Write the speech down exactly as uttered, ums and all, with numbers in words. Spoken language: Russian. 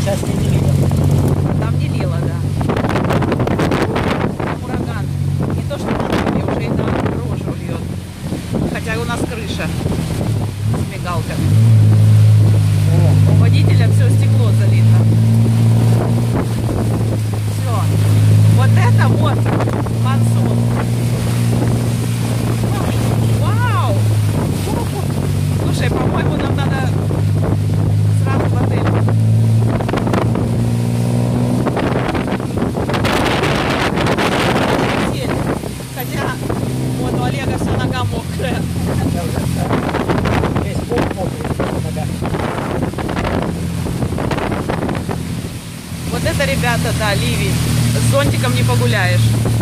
сейчас не лило. Там не лило, да. Там ураган. Не то, что на дороге, уже и на рожу льет. Хотя у нас крыша с мигалками. У водителя все стекло залито. Все. Вот это вот монсун. Вау! Слушай, по-моему, нам надо сразу в отель. Хотя вот у Олега вся нога мокрая. Весь пол мокрый, нога. Вот это, ребята, да, ливень. С зонтиком не погуляешь.